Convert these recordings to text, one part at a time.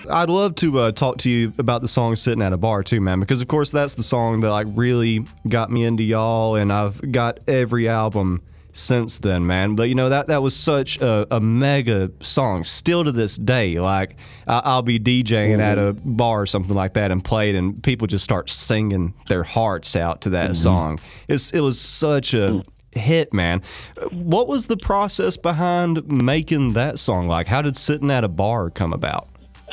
I'd love to talk to you about the song "Sitting at a Bar" too, man, because of course that's the song that like really got me into y'all, and I've got every album since then, man. But you know that was such a mega song. Still to this day, like I'll be DJing at a bar or something like that and play it, and people just start singing their hearts out to that song. It was such a hit, man. What was the process behind making that song? Like, how did "Sitting at a Bar" come about?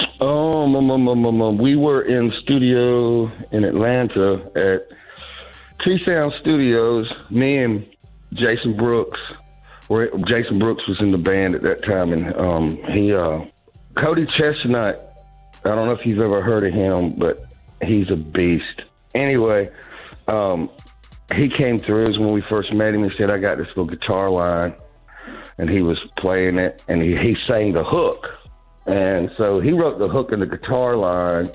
We were in studio in Atlanta at T-Sound Studios. Me and Jason Brooks. Jason Brooks was in the band at that time, and Cody Chestnut. I don't know if you've ever heard of him, but he's a beast. Anyway, he came through when we first met him. He said, "I got this little guitar line," and he was playing it, and he sang the hook, and so he wrote the hook in the guitar line,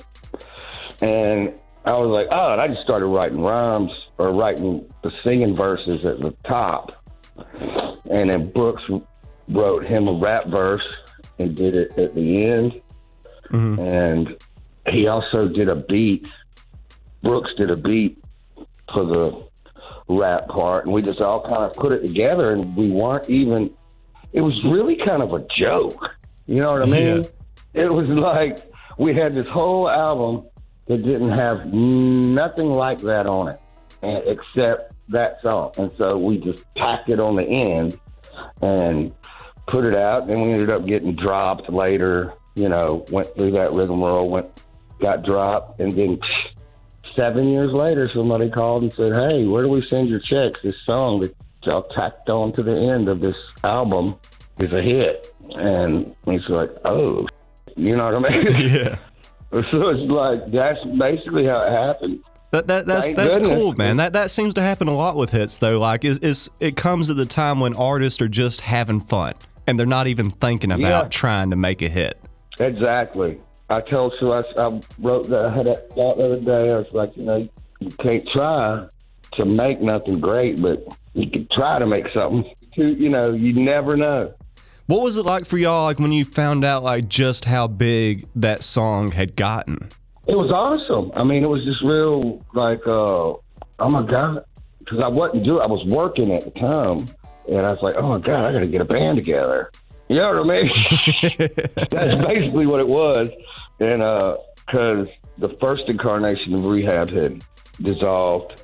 and I was like, oh, and I just started writing rhymes or writing the singing verses at the top. And then Brooks wrote him a rap verse and did it at the end. And he also did a beat. Brooks did a beat for the rap part. And we just all kind of put it together, and we weren't even, it was really kind of a joke. You know what I mean? Yeah. It was like we had this whole album that didn't have nothing like that on it, except that song. And so we just tacked it on the end and put it out. Then we ended up getting dropped later, you know, went through that rigmarole, got dropped. And then 7 years later, somebody called and said, "Hey, where do we send your checks? This song that y'all tacked on to the end of this album is a hit." And he's like, "Oh," you know what I mean? Yeah. So it's like, that's basically how it happened. That's cool, man. That seems to happen a lot with hits, though. Like, it comes at the time when artists are just having fun and they're not even thinking about trying to make a hit. Exactly. I wrote that the other day. I was like, you know, you can't try to make nothing great, but you can try to make something. You know, you never know. What was it like for y'all, like when you found out like just how big that song had gotten? It was awesome. I mean, it was just real like, oh my God, because I was working at the time, and I was like, oh my God, I got to get a band together. You know what I mean? That's basically what it was. And because the first incarnation of Rehab had dissolved,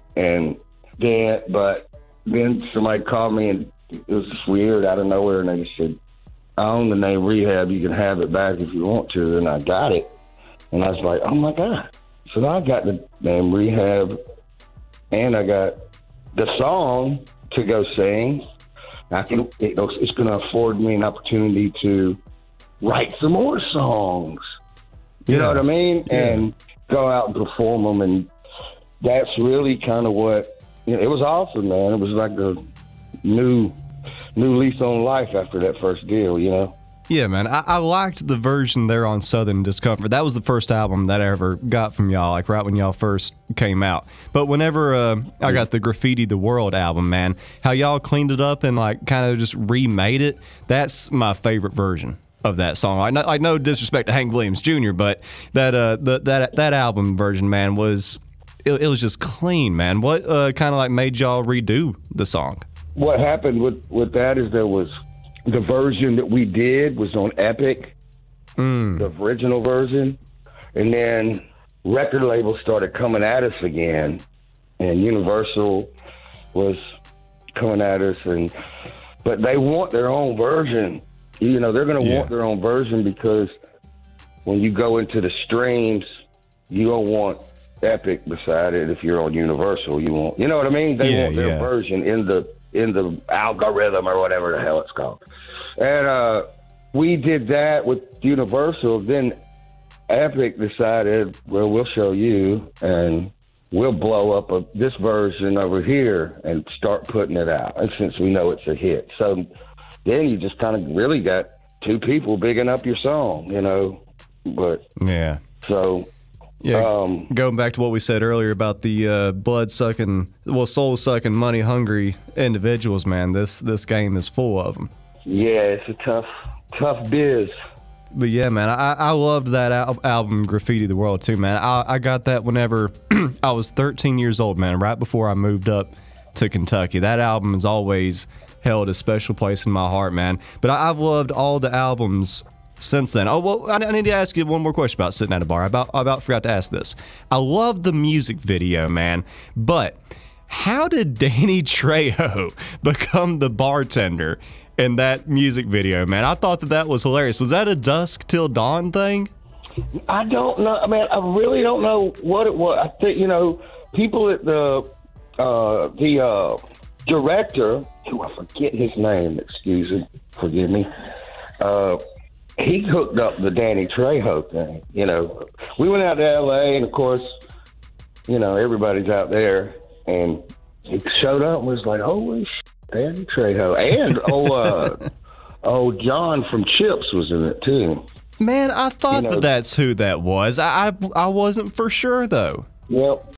but then somebody called me, and it was just weird out of nowhere, and they just said, "I own the name Rehab. You can have it back if you want to." And I got it. And I was like, oh, my God. So now I got the name Rehab, and I got the song to go sing. It's going to afford me an opportunity to write some more songs. You know what I mean? Yeah. And go out and perform them. And that's really kind of what, you know, it was awesome, man. It was like a new lease on life after that first deal, you know? Yeah, man. I liked the version there on Southern Discomfort. That was the first album that I ever got from y'all, like right when y'all first came out. But whenever I got the Graffiti the World album, man, how y'all cleaned it up and like kind of just remade it, that's my favorite version of that song. Like no disrespect to Hank Williams Jr., but that album version, man, was just clean, man. What kind of like made y'all redo the song? What happened with that is there was the version that we did was on Epic, the original version, and then record labels started coming at us again, and Universal was coming at us, but they want their own version. You know, they're going to want their own version because when you go into the streams, you don't want Epic beside it. If you're on Universal, you want, you know what I mean? They want their version in the algorithm or whatever the hell it's called. And we did that with Universal. Then Epic decided, well, we'll show you, and we'll blow up this version over here and start putting it out. And since we know it's a hit. So then you just kind of really got two people bigging up your song, you know. But yeah. So going back to what we said earlier about the soul-sucking, money-hungry individuals, man, this game is full of them. Yeah, it's a tough biz. But yeah, man, I loved that album, Graffiti the World, too, man. I got that whenever I was 13 years old, man, right before I moved up to Kentucky. That album has always held a special place in my heart, man. But I've loved all the albums since then. Oh, well, I need to ask you one more question about Sitting at a Bar. I about forgot to ask this. I love the music video, man, but how did Danny Trejo become the bartender in that music video, man? I thought that was hilarious. Was that a Dusk Till Dawn thing? I don't know. I mean, I really don't know what it was. I think, people at the director, who I forget his name, forgive me, he hooked up the Danny Trejo thing. We went out to L.A., and of course, everybody's out there, and he showed up and was like, holy shit, Danny Trejo. And old John from Chips was in it, too. Man, I thought that's who that was. I wasn't for sure, though. Well,